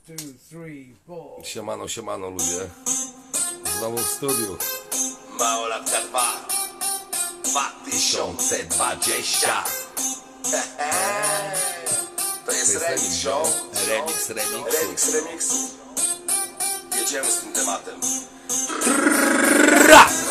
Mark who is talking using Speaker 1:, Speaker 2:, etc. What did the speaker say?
Speaker 1: Siemano, siemano ludzie. Znowu w studiu.
Speaker 2: Małolatka 2 2020. To jest remix, ziom.
Speaker 1: Remix.
Speaker 2: Jedziemy z tym tematem.